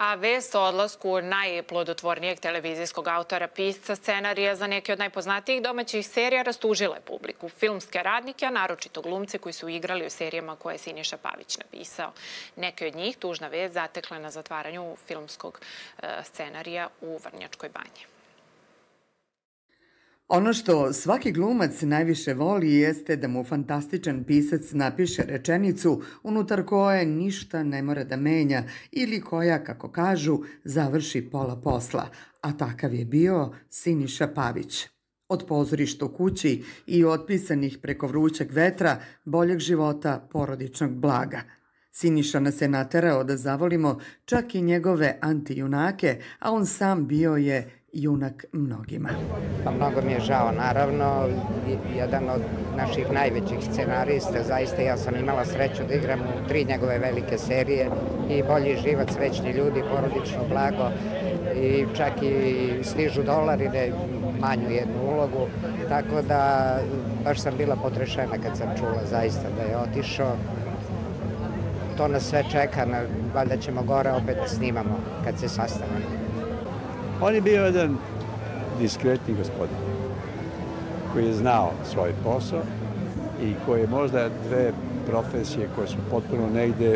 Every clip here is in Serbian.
A vest o odlasku najplodotvornijeg televizijskog autora, pisca scenarija za neke od najpoznatijih domaćih serija rastužile publiku. Filmske radnike, a naročito glumce koji su igrali u serijama koje je Siniša Pavić napisao. Neke od njih tužna vest zatekla na zatvaranju filmskog scenarija u Vrnjačkoj Banji. Ono što svaki glumac najviše voli jeste da mu fantastičan pisac napiše rečenicu unutar koje ništa ne mora da menja ili koja, kako kažu, završi pola posla, a takav je bio Siniša Pavić. Od Pozorišta u kući i otpisanih preko Vrućeg vetra, Boljeg života, Porodičnog blaga. Siniša nas je naterao da zavolimo čak i njegove antijunake, a on sam bio je junak mnogima. Mnogo mi je žao, naravno, jedan od naših najvećih scenarista, zaista ja sam imala sreću da igram u 3 njegove velike serije, i Bolji život, Srećni ljudi, Porodično blago, i čak i Stižu dolari, da je manju jednu ulogu, tako da baš sam bila potrešena kad sam čula zaista da je otišao. To nas sve čeka, valjda ćemo gore opet da snimamo kad se sastanemo. On je bio jedan diskretni gospodin koji je znao svoj posao i koji je možda dve profesije koje su potpuno negde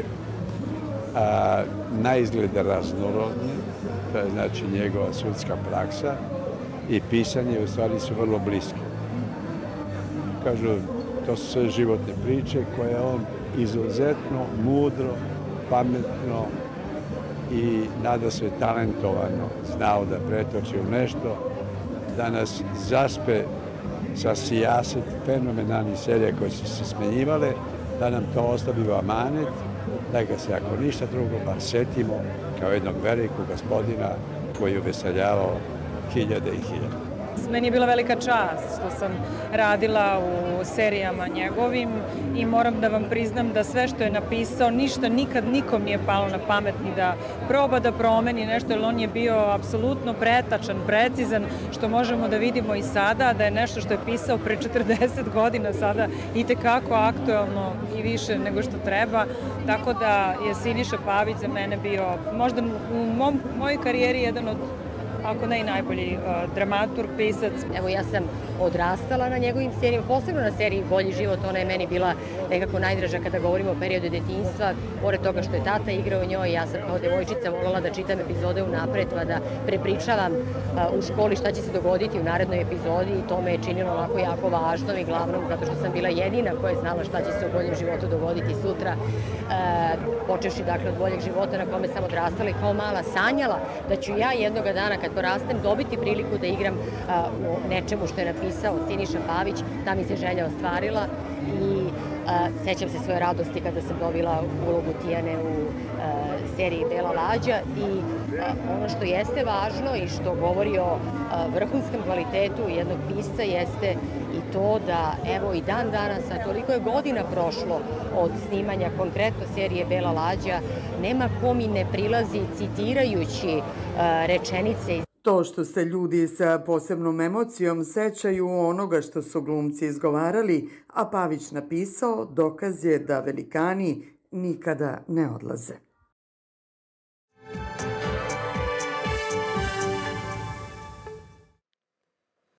na izgled raznorodne, to je znači njegova sudska praksa i pisanje, u stvari su vrlo bliske. Kažu, to su sve životne priče koje on izuzetno, mudro, pametno i nada se talentovano znao da pretoči u nešto, da nas zaspe sa sijaset fenomenalnih serija koje su se smenjivale, da nam to ostavi u amanet, da ga se ako ništa drugo bar setimo kao jednog velikog gospodina koji je uveseljavao hiljade i hiljade. Meni je bila velika čast što sam radila u serijama njegovim i moram da vam priznam da sve što je napisao, ništa nikad nikom nije palo na pamet ni da proba da promeni nešto, jer on je bio apsolutno pretačan, precizan, što možemo da vidimo i sada, da je nešto što je pisao pre 40 godina sada itekako aktuelno i više nego što treba, tako da je Siniša Pavić za mene bio možda u mojoj karijeri jedan od, ako ne i najbolji dramaturg, pisac. Evo, ja sam odrastala na njegovim serijama, posebno na seriji Bolji život, ona je meni bila nekako najdraža kada govorimo o periodu detinjstva, pored toga što je tata igrao u njoj, ja sam kao devojčica voljela da čitam epizode unapred, pa da prepričavam u školi šta će se dogoditi u narednoj epizodi, i to me je činilo onako jako važno i glavnom, zato što sam bila jedina koja je znala šta će se u Boljem životu dogoditi sutra, počevši dakle od Boljeg života na kome sam odrastala i kao mala sanjala da ću ja jednoga dana kad porastem dobiti priliku da igram u nečemu što je napisao Siniša Pavić. Ta mi se želja ostvarila i sećam se svoje radosti kada sam dobila ulogu Tijane u seriji Bela lađa, i ono što jeste važno i što govori o vrhunskom kvalitetu jednog pisca jeste i to da evo i dan danas, a toliko je godina prošlo od snimanja konkretno serije Bela lađa, nema ko mi ne prilazi citirajući rečenice. To što se ljudi sa posebnom emocijom sećaju onoga što su glumci izgovarali, a Pavić napisao, dokaz je da velikani nikada ne odlaze.